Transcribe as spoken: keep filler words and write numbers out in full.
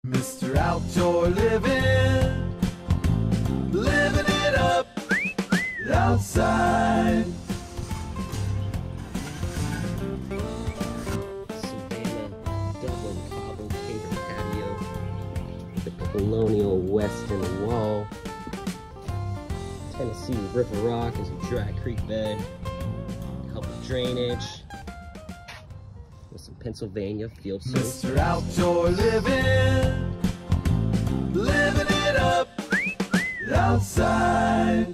Mister Outdoor living, living it up outside. Savannah, Dublin, Paver, Paver, Patio, the colonial western wall, Tennessee River Rock is a dry creek bed, help with drainage, with some Pennsylvania Fieldstone. Mister Outdoor living, living it up outside.